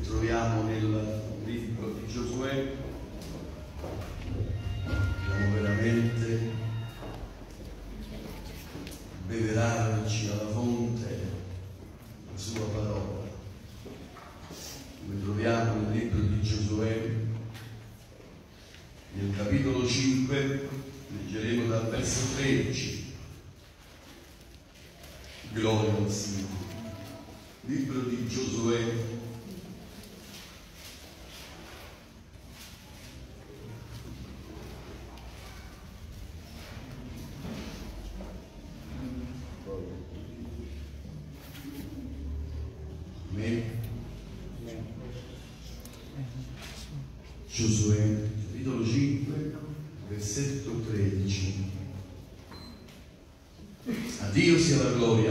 troviamo nel libro di Giosuè. Dobbiamo veramente beverarci alla fonte la sua parola. Noi troviamo nel libro di Giosuè, nel capitolo 5, leggeremo dal verso 13. Gloria al Signore. Libro di Giosuè, Giosuè, capitolo 5, versetto 13. A Dio sia la gloria.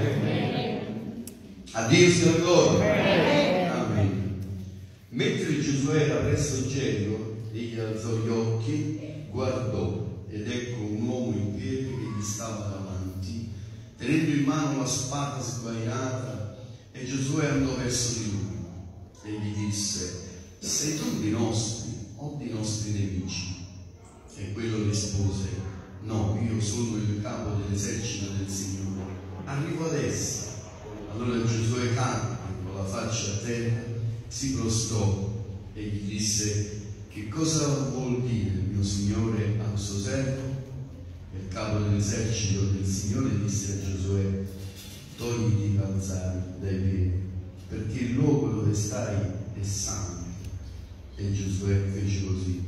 A Dio sia la gloria. Amen. Mentre Giosuè era presso Gerico, egli alzò gli occhi, guardò, ed ecco un uomo in piedi che gli stava davanti, tenendo in mano una spada sguainata, e Giosuè andò verso di lui e gli disse: sei tu di nostri o di nostri nemici? E quello rispose: no, io sono il capo dell'esercito del Signore, arrivo adesso. Allora Giosuè cadde con la faccia a terra, si prostrò e gli disse: che cosa vuol dire il mio Signore al suo servo? E il capo dell'esercito del Signore disse a Giosuè: togliti i calzari dai piedi, perché il luogo dove stai è santo. E Giosuè fece così.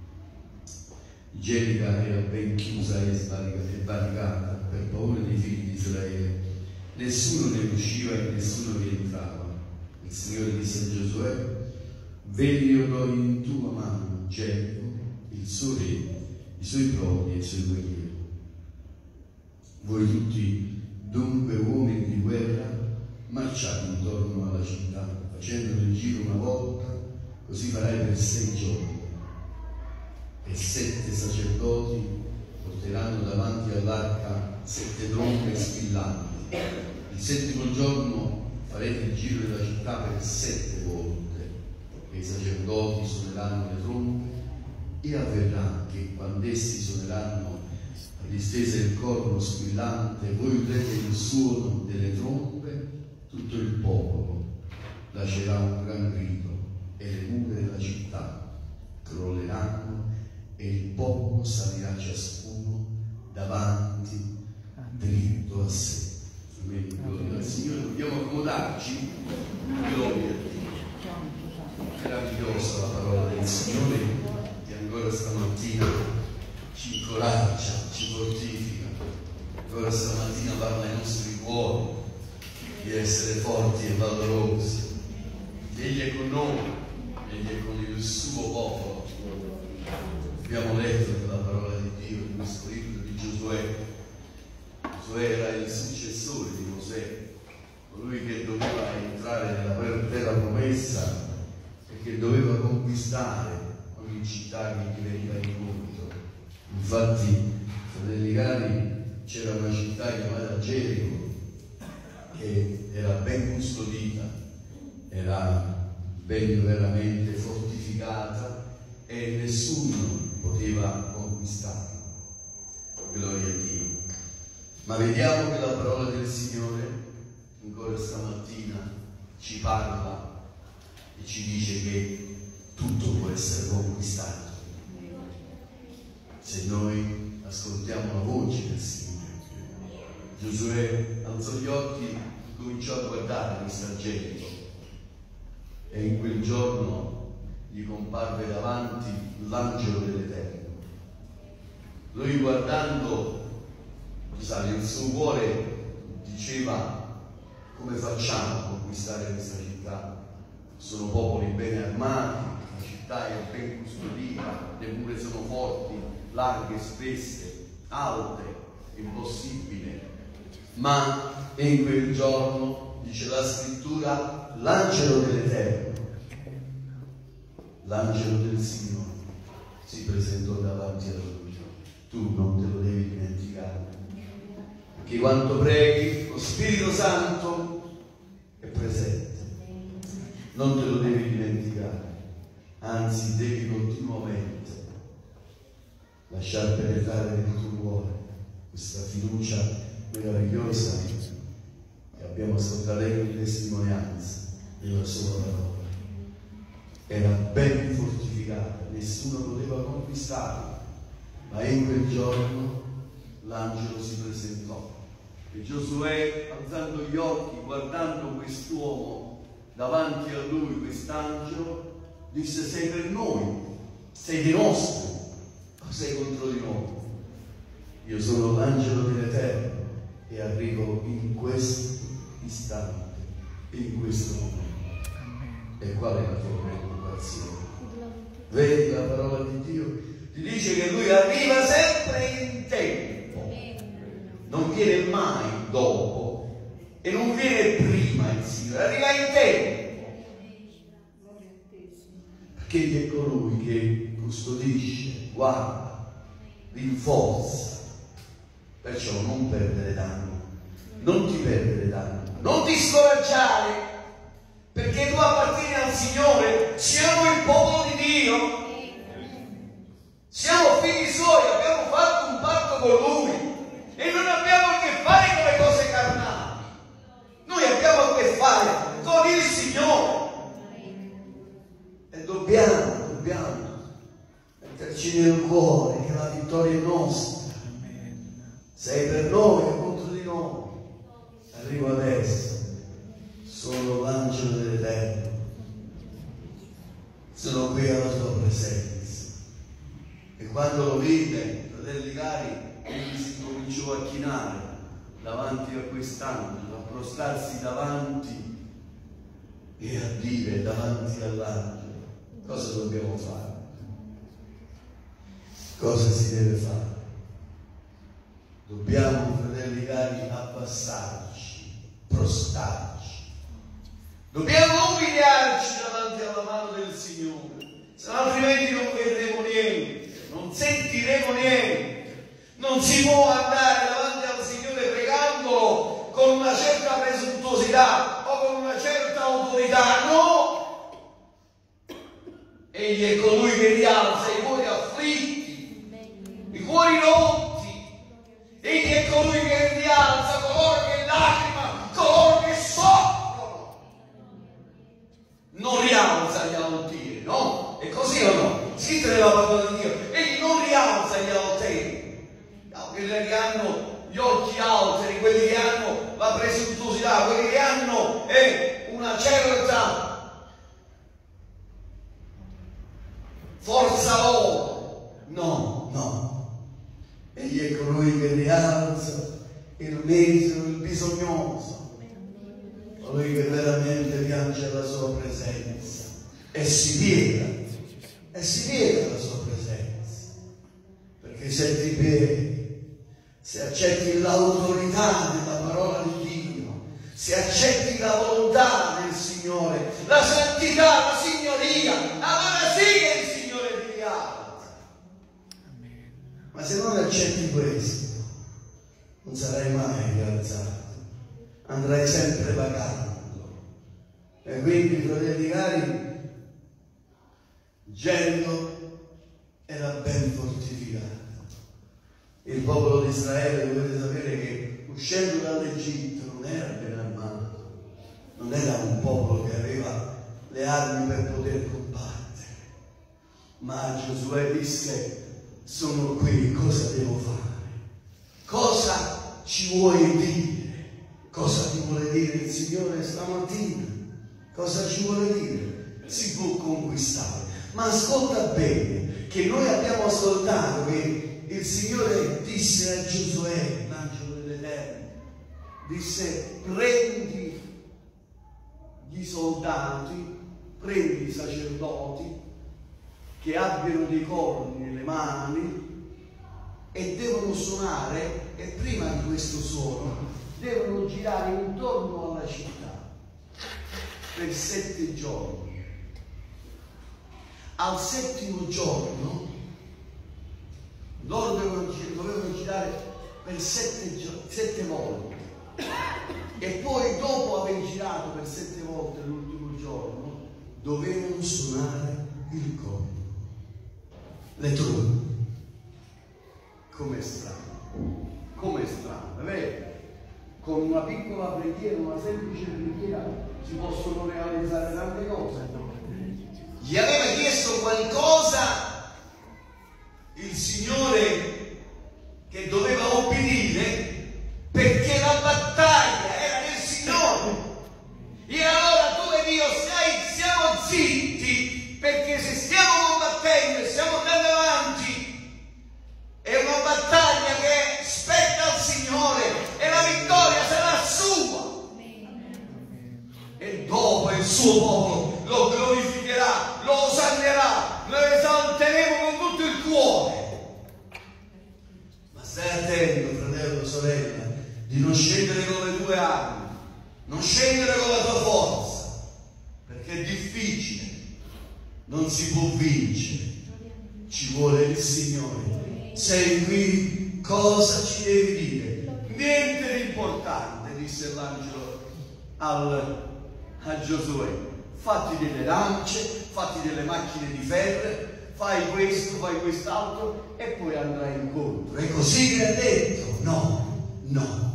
Gerico era ben chiusa e barricata per paura dei figli di Israele. Nessuno ne usciva e nessuno vi entrava. Il Signore disse a Giosuè: vedi, io do in tua mano Gerico, il suo re, i suoi prodi e i suoi guerrieri. Voi tutti, dunque uomini di guerra, marciate intorno alla città, facendo il giro una volta. Così farai per 6 giorni. E 7 sacerdoti porteranno davanti all'arca 7 trombe squillanti. Il 7° giorno farete il giro della città per 7 volte. E i sacerdoti suoneranno le trombe, e avverrà che quando essi suoneranno a distesa il corno squillante, voi udrete il suono delle trombe, tutto il popolo lascerà un gran grido, e le mura della città crolleranno, e il popolo salirà ciascuno davanti dritto a sé. Amen. Gloria al Signore. Dobbiamo accomodarci. Gloria a Dio. Meravigliosa la parola del Signore, che ancora stamattina ci incoraggia, ci fortifica. Ancora stamattina parla ai nostri cuori di essere forti e valorosi. Egli è con noi, egli è con il suo popolo. Abbiamo letto nella parola di Dio in questo libro di Giosuè. Giosuè era il successore di Mosè, colui che doveva entrare nella terra promessa e che doveva conquistare ogni città che gli veniva incontro. Infatti, fratelli cari, c'era una città chiamata Gerico che era ben custodita, era ben veramente fortificata, e nessuno poteva conquistarla. Gloria a Dio. Ma vediamo che la parola del Signore ancora stamattina ci parla e ci dice che tutto può essere conquistato se noi ascoltiamo la voce del Signore. Giosuè alzò gli occhi e cominciò a guardare questa Gerico, e in quel giorno gli comparve davanti l'angelo dell'Eterno. Lui, guardando, il suo cuore diceva: come facciamo a conquistare questa città? Sono popoli ben armati, la città è ben custodita, le mura sono forti, larghe, spesse, alte, è impossibile. Ma in quel giorno, dice la scrittura, l'angelo dell'Eterno, l'angelo del Signore, si presentò davanti a lui. Tu non te lo devi dimenticare, che quando preghi lo Spirito Santo è presente. non te lo devi dimenticare, anzi devi continuamente lasciar penetrare nel tuo cuore questa fiducia meravigliosa che abbiamo ascoltato in testimonianza della sua parola. Era ben fortificata, nessuno poteva conquistarla, ma in quel giorno l'angelo si presentò e Giosuè, alzando gli occhi, guardando quest'uomo davanti a lui, quest'angelo, disse: sei per noi, sei dei nostri, o sei contro di noi? Io sono l'angelo dell'Eterno e arrivo in questo istante, in questo momento. E qual è la tua preoccupazione? Vedi, la parola di Dio ti dice che Lui arriva sempre in tempo, non viene mai dopo e non viene prima il Signore, arriva in tempo, perché Egli è colui che custodisce, guarda, rinforza. Perciò non perdere danno, non ti perdere danno, non ti scoraggiare, perché tu appartieni al Signore. Siamo il popolo di Dio, siamo figli Suoi, abbiamo fatto un patto con Lui e non abbiamo a che fare con le cose carnali, noi abbiamo a che fare con il Signore e dobbiamo metterci nel cuore che la vittoria è nostra. Sei per noi o contro di noi? Arrivo adesso, sono l'angelo dell'Eterno, sono qui alla tua presenza. E quando lo vide, fratelli cari, egli si cominciò a chinare davanti a quest'angelo, a prostrarsi davanti e a dire davanti all'angelo: cosa dobbiamo fare? Cosa si deve fare? Dobbiamo, fratelli cari, abbassarci, prostrarci. Dobbiamo umiliarci davanti alla mano del Signore, se no altrimenti non vedremo niente, non sentiremo niente. Non si può andare davanti al Signore pregandolo con una certa presuntuosità o con una certa autorità, no! Egli è colui che rialza i cuori afflitti, i cuori rotti. Egli è colui che rialza coloro che lacrimano, coloro che soffrono. Non rialza gli altieri, no? È così o no? Scritto nella parola di Dio. Egli non rialza gli alteri. Quelli che hanno gli occhi alteri, quelli che hanno la presuntuosità, quelli che hanno una certa forza loro. No, no. Egli è colui che rialza il misero, il bisognoso, colui che veramente piange alla sua presenza e si piega alla sua presenza, perché se ti pieghi, se accetti l'autorità della parola di Dio, se accetti la volontà del Signore, la santità, la signoria, allora sì che il Signore ti rialza. Ma se non accetti questo, non sarai mai rialzato, andrai sempre vagando. E quindi, fratelli cari, Gerico era ben fortificato. Il popolo di Israele, dovete sapere che uscendo dall'Egitto non era ben armato, non era un popolo che aveva le armi per poter combattere, ma Giosuè disse: sono qui, cosa devo fare? Cosa ci vuoi dire? Cosa ti vuole dire il Signore stamattina? Cosa ci vuole dire? Si può conquistare. Ma ascolta bene, che noi abbiamo ascoltato che il Signore disse a Giosuè, l'angelo dell'Eterno, disse: prendi gli soldati, prendi i sacerdoti che abbiano dei corni nelle mani e devono suonare, e prima di questo suono devono girare intorno alla città per 7 giorni. Al 7° giorno loro dovevano girare per 7 volte, e poi dopo aver girato per 7 volte l'ultimo giorno dovevano suonare il coro, le trombe. Com'è strano, è vero? Con una piccola preghiera, una semplice preghiera, si possono realizzare tante cose. Gli aveva chiesto qualcosa il Signore che doveva obbedire, perché la battaglia era del Signore. E allora tu ed io siamo zitti, perché se stiamo combattendo e stiamo andando avanti, è una battaglia che spetta al Signore e la vittoria sarà sua. E dopo il suo popolo lo glorificherà, lo osannerà, lo esalteremo con tutto il cuore. Ma stai attento, fratello, sorella, di non scendere con le tue armi, non scendere con la tua forza, perché è difficile, non si può vincere, ci vuole il Signore. Sei qui, cosa ci devi dire? Niente di importante, disse l'angelo a Giosuè. Fatti delle lance, fatti delle macchine di ferro, fai questo, fai quest'altro e poi andrai incontro. E così che ha detto? No.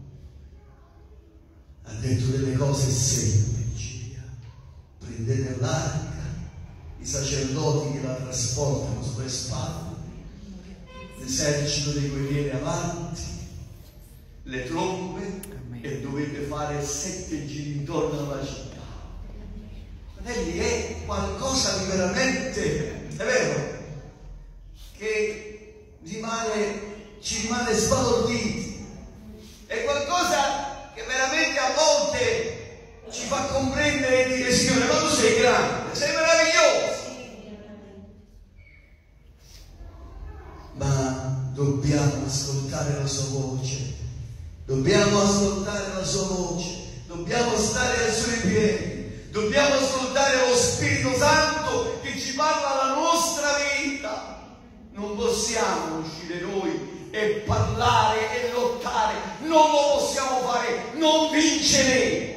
Ha detto delle cose semplici. Prendete l'arca, i sacerdoti che la trasportano sulle spalle, l'esercito dei guerrieri avanti, le trombe, e dovete fare 7 giri intorno alla città. Fratelli, è qualcosa di veramente, è vero, che ci rimane sbalorditi. È qualcosa che veramente a volte ci fa comprendere e dire: Signore, ma tu sei grande, sei meraviglioso. Ma dobbiamo ascoltare la sua voce, dobbiamo ascoltare la sua voce, dobbiamo stare ai suoi piedi, dobbiamo ascoltare lo Spirito Santo che ci parla alla nostra vita. Non possiamo uscire noi e parlare e lottare, non lo possiamo fare, non vinceremo.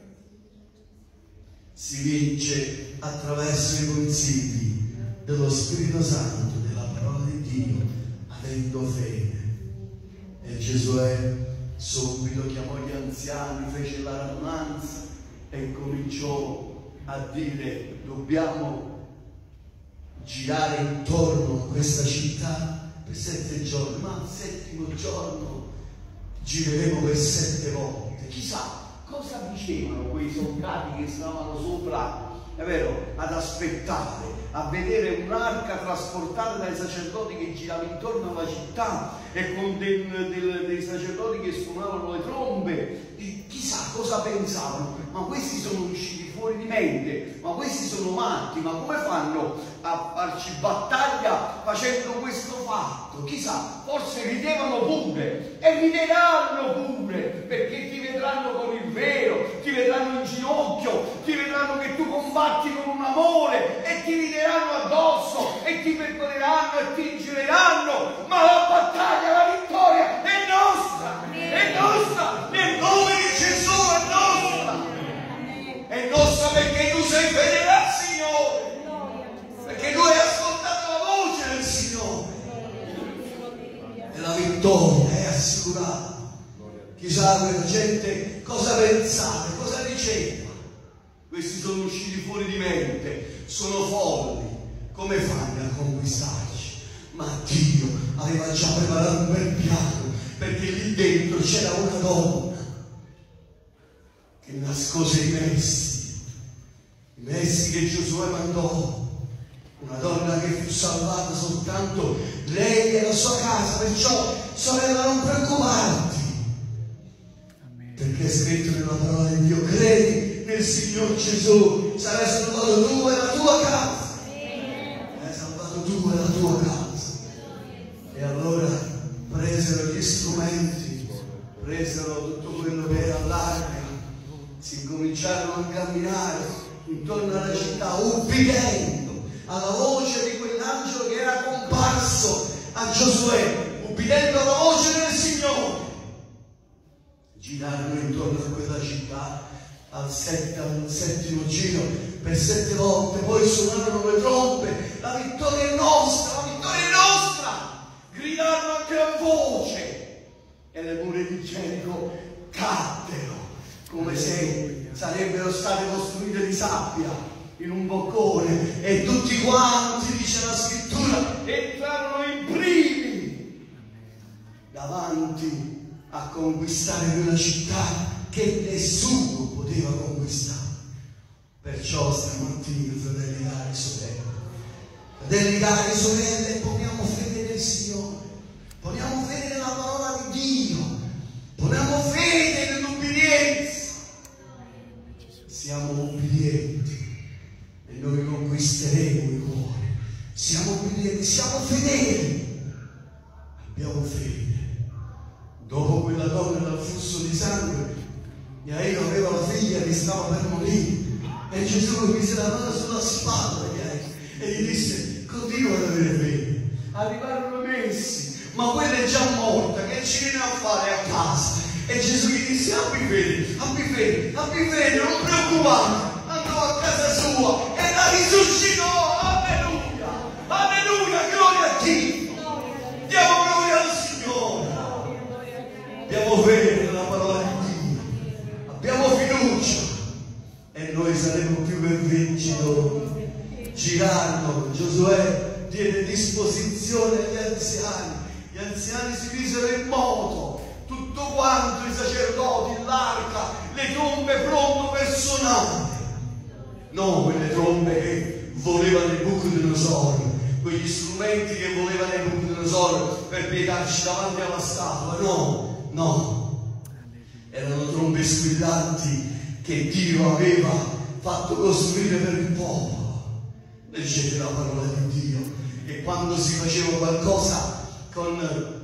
Si vince attraverso i consigli dello Spirito Santo, della parola di Dio, avendo fede. E Giosuè subito chiamò gli anziani, fece la radunanza e cominciò a dire: dobbiamo girare intorno a questa città per 7 giorni, ma al 7° giorno gireremo per 7 volte. Chissà cosa dicevano quei soldati che stavano sopra, è vero, ad aspettare, a vedere un'arca trasportata dai sacerdoti che giravano intorno alla città e con dei sacerdoti che suonavano le trombe. E chissà cosa pensavano: ma questi sono usciti fuori di mente, ma questi sono matti, ma come fanno a farci battaglia facendo questo fatto? Chissà, forse ridevano pure e rideranno pure, perché ti vedranno con il velo, ti vedranno in ginocchio, ti vedranno che tu combatti con un amore e ti rideranno addosso e ti perdoneranno e ti gireranno, ma la battaglia, la vittoria è nostra, è nostra, nel nome di Gesù è nostra. È nostra perché tu sei fedele al Signore, perché tu hai ascoltato la voce del Signore e la vittoria è assicurata. Chissà quella gente cosa pensava, cosa diceva. Questi sono usciti fuori di mente, sono folli, come fanno a conquistarci? Ma Dio aveva già preparato un bel piano, perché lì dentro c'era una donna che nascose i messi che Giosuè mandò, una donna che fu salvata soltanto lei e la sua casa. Perciò, sorella, non preoccuparti, perché è scritto nella parola di Dio: credi nel Signor Gesù, sarai salvato tu e la tua casa. Hai salvato tu e la tua casa. E allora presero gli strumenti, presero tutto quello che era l'arca, si cominciarono a camminare intorno alla città, ubbidendo alla voce di quell'angelo che era comparso a Giosuè, ubbidendo alla voce del Signore. Girarono intorno a quella città. Al 7° giro per 7 volte, poi suonarono le trombe, la vittoria è nostra, la vittoria è nostra! Gridarono a gran voce e le mura di Gerico caddero, come se sarebbero state costruite di sabbia in un boccone, e tutti quanti, dice la scrittura, entrarono in primi davanti a conquistare quella città che nessuno poteva conquistare. Perciò stamattina, fratelli cari sorelle, poniamo fede nel Signore, poniamo fede nella parola di Dio, poniamo fede nell'ubbidienza. Siamo ubbidienti e noi conquisteremo i cuori. Siamo ubbidienti, siamo fedeli, abbiamo fede. Dopo quella donna dal flusso di sangue, Jairo aveva la figlia che stava per morire, e Gesù gli mise la mano sulla spalla e gli disse: continua ad avere fede. Arrivarono mesi, ma quella è già morta, che ci viene a fare a casa? E Gesù gli disse: abbi fede, abbi fede, abbi fede, non preoccupare. Andò a casa sua e la risuscitò. Alleluia, alleluia, gloria a Dio. Diamo gloria al Signore. Abbiamo fede nella parola di Dio, abbiamo fiducia e noi saremo più che vincitori. Girarono, Giosuè diede disposizione agli anziani, gli anziani si misero in moto, tutto quanto, i sacerdoti, l'arca, le trombe pronto per suonare. Non quelle trombe che volevano i Nabucodonosor, quegli strumenti che volevano i Nabucodonosor per piegarci davanti alla statua, no, no, erano trombe squillanti che Dio aveva fatto costruire per il popolo. Leggete la parola di Dio, e quando si faceva qualcosa con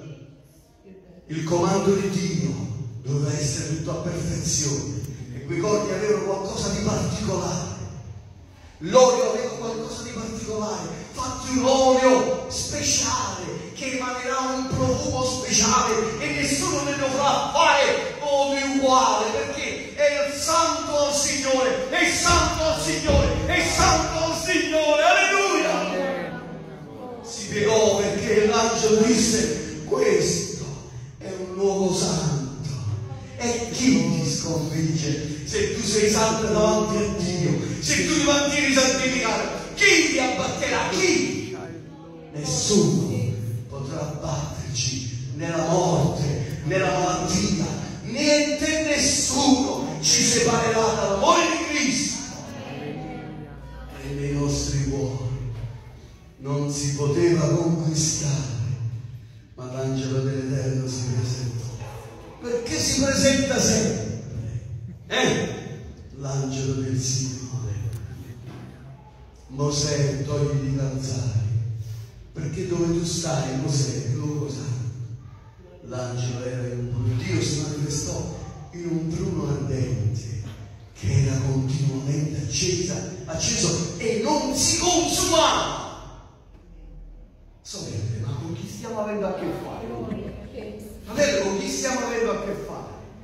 il comando di Dio doveva essere tutto a perfezione, e quei corni avevano qualcosa di particolare. L'olio aveva qualcosa di particolare, fatti un olio speciale che emanerà un profumo speciale, e nessuno ne dovrà fare olio uguale, perché è il santo al Signore, è il santo al Signore, è il santo al Signore. Alleluia! Si piegò perché l'angelo disse: questo è un luogo santo, e chi ti sconfigge? Se tu sei santo davanti a Dio, se tu ti mantieni santificato, chi ti abbatterà? Chi? Nessuno potrà batterci nella morte, nella malattia. Niente e nessuno ci separerà dall'amore di Cristo. E nei nostri cuori non si poteva conquistare, ma l'angelo dell'Eterno si presentò. Perché si presenta sempre? L'angelo del Signore. Mosè, togli i calzari, perché dove tu stai, Mosè, è il luogo santo. L'angelo era in un bruno, Dio si manifestò in un bruno ardente che era continuamente acceso e non si consumava. Sapete, ma con chi stiamo avendo a che fare? Sapete con chi stiamo avendo a che fare?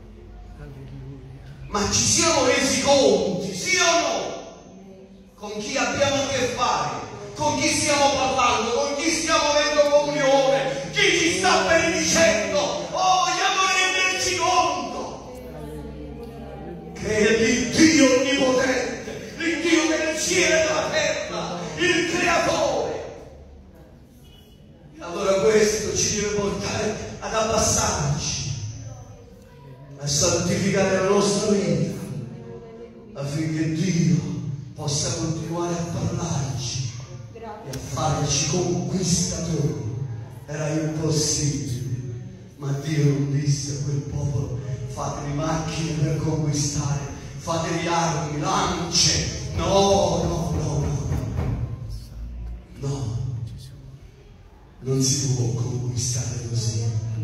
Ma ci siamo resi conti, sì o no? Con chi abbiamo a che fare? Con chi stiamo parlando? Con chi stiamo avendo comunione? Chi ci sta benedicendo? Oh, vogliamo renderci conto che l'Iddio onnipotente, l'Iddio del cielo e della terra, il Creatore. E allora questo ci deve portare ad abbassarci, a santificare la nostra vita, affinché Dio possa continuare a parlarci e a farci conquistatori. Era impossibile, ma Dio non disse a quel popolo: fatevi macchine per conquistare, fatevi armi, lance. No, no, no, no, no, no, non si può conquistare così.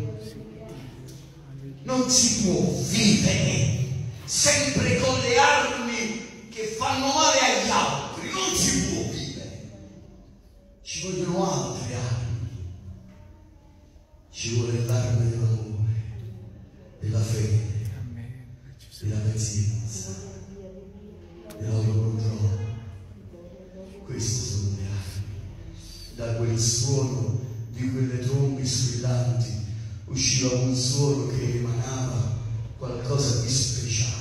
Non si può vivere sempre con le armi che fanno male agli altri, non si può vivere. Ci vogliono altre armi, ci vuole l'arma dell'amore, della fede, della pazienza, dell'autocontrollo. Queste sono le armi. Da quel suono di quelle trombe squillanti usciva un suono che emanava qualcosa di speciale,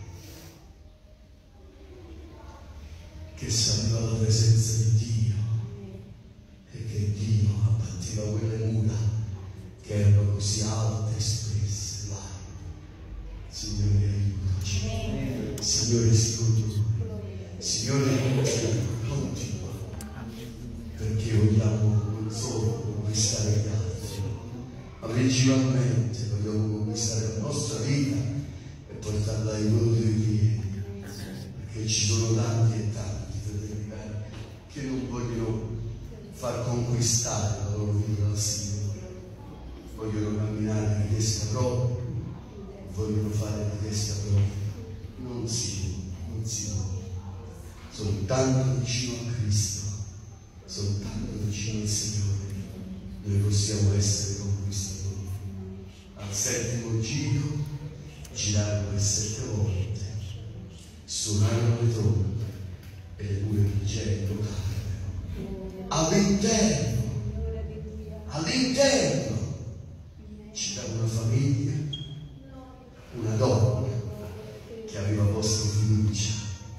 che saliva la presenza di Dio e che Dio abbatteva quelle mura che erano così alte e spesse. Là. Signore, aiutaci. Signore, sii con noi. Signore, continua, perché vogliamo non solo conquistare gli altri, ma principalmente vogliamo conquistare la nostra vita e portarla ai loro due piedi, perché ci sono tanti e tanti fratelli che non vogliono far conquistare la loro vita dal Signore, vogliono camminare di testa propria, vogliono fare di testa propria. Non si può. Soltanto vicino a Cristo, soltanto vicino al Signore, noi possiamo essere conquistatori. Al settimo giro girarono per 7 volte, suonarono le trombe e le mura di Gerico cadero. All'interno c'era una famiglia, una donna che aveva posto fiducia.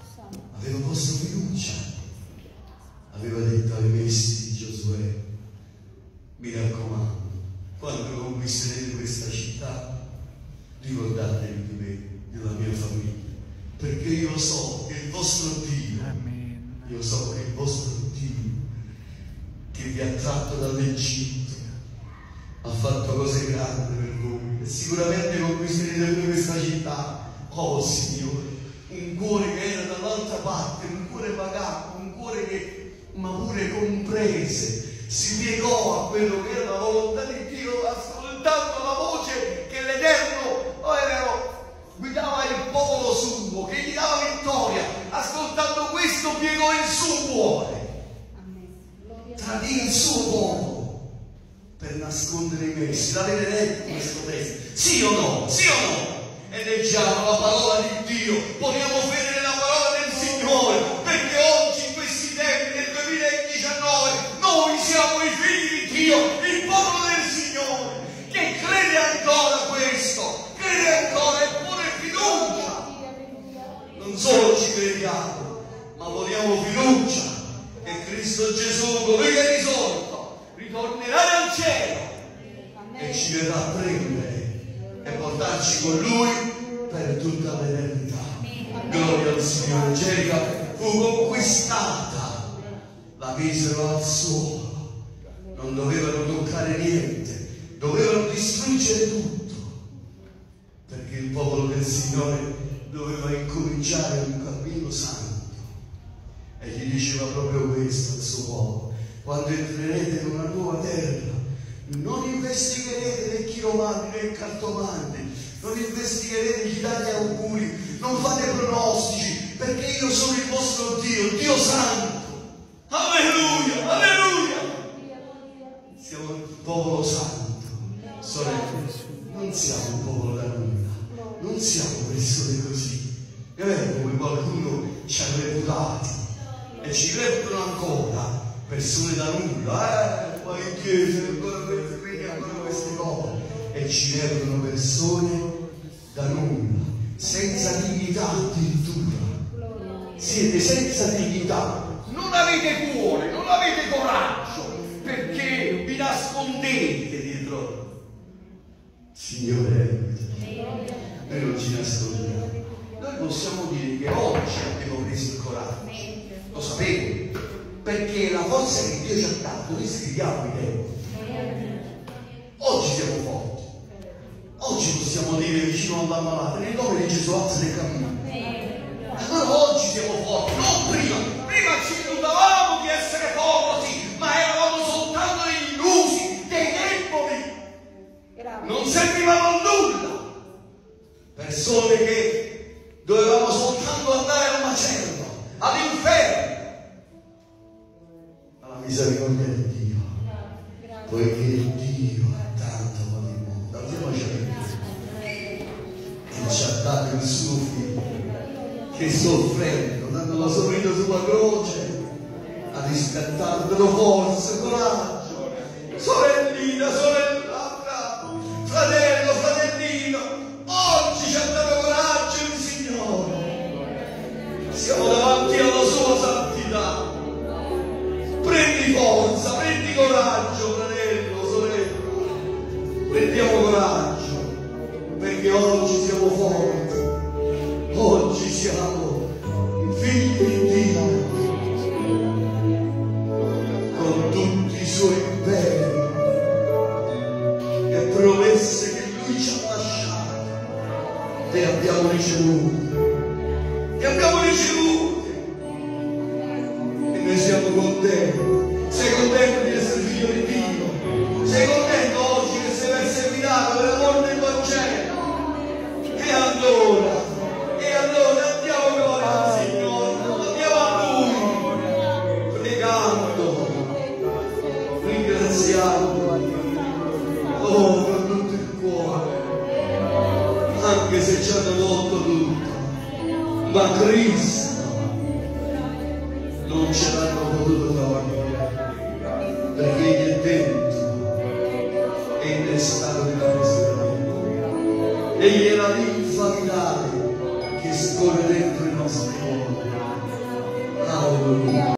Aveva detto ai messi di Giosuè: mi raccomando, quando conquisterete questa città, ricordatevi di me, della mia famiglia, perché io so che il vostro Dio, che vi ha tratto dall'Egitto, ha fatto cose grandi per voi e sicuramente conquisterete questa città. Oh Signore, un cuore che era dall'altra parte, un cuore pagato, un cuore che ma pure comprese, si piegò a quello che era la volontà di Dio, ascoltando la voce che l'Eterno guidava il popolo suo, che gli dava vittoria. Ascoltando questo piegò il suo cuore, tradì il suo popolo per nascondere i messi. L'avete letto questo testo? Sì o no? E leggiamo la parola di Dio, poniamo fede nella parola del Signore, perché oggi in questi tempi del 2019 noi siamo i figli di Dio, il popolo del Signore, che crede ancora questo, crede ancora e pone fiducia. Non solo ci crediamo, ma poniamo fiducia che Cristo Gesù, colui che è risorto, ritornerà dal cielo e ci verrà a prendere e portarci con Lui per tutta l'eternità. Gloria al Signore. Gerico fu conquistata, la misero al suolo, non dovevano toccare niente, dovevano distruggere tutto, perché il popolo del Signore doveva incominciare un cammino santo. E gli diceva proprio questo al suo popolo: quando entrerete in una nuova terra, non investigherete né chiromanti né cartomanti, non investigherete gli dati auguri, non fate pronostici, perché io sono il vostro Dio, Dio Santo. Alleluia, alleluia. Siamo il popolo santo. Sorelle, non siamo un popolo da nulla, non siamo persone così. È vero, come qualcuno ci ha reputati e ci reputano ancora persone da nulla, poi in chiesa ancora queste cose, e ci reputano persone da nulla, senza dignità addirittura. Siete senza dignità, non avete cuore, non avete coraggio, perché vi nascondete dietro. Signore, noi non ci nascondiamo. Noi possiamo dire che oggi abbiamo preso il coraggio, lo sapete, perché la forza che Dio ci ha dato, noi scriviamo i tempi. Oggi siamo forti, oggi possiamo dire vicino all'ammalato: nel nome di Gesù alzati e cammina. Allora oggi siamo forti, non prima ci illudavamo di essere forti, ma eravamo soltanto degli illusi, dei deboli, non servivamo a nulla, persone che dovevamo soltanto andare al macello, all'inferno. La misericordia di Dio, poiché Dio ha tanto amato il mondo, andiamoci a vedere, che ci ha dato il suo figlio, che soffrendo, dando la sua vita sulla croce, riscattarvelo, forza, coraggio. Sorellina, sorellina, fratello, fratellino, oggi ci ha dato coraggio il Signore. Siamo davanti alla sua santità. Prendi forza, prendi coraggio, fratello, sorella. Prendiamo coraggio, perché oggi siamo forti. Oggi siamo i figli di Dio, con tutti i suoi beni e promesse che Lui ci ha lasciato. Le abbiamo ricevute. Le abbiamo ricevute. E noi siamo contenti. Sei contento di essere figlio di Dio? Sei contento oggi che sei perseguitato per l'amore del Vangelo? E allora andiamo gloria al Signore, andiamo a Lui, pregando, ringraziando, oh, con tutto il cuore, anche se ci hanno tolto tutto, ma Cristo non ce l'hanno potuto togliere, perché Egli è dentro e innestato nella nostra vita. Egli è la linfa vitale che scorre dentro i nostri cuori. Alleluia.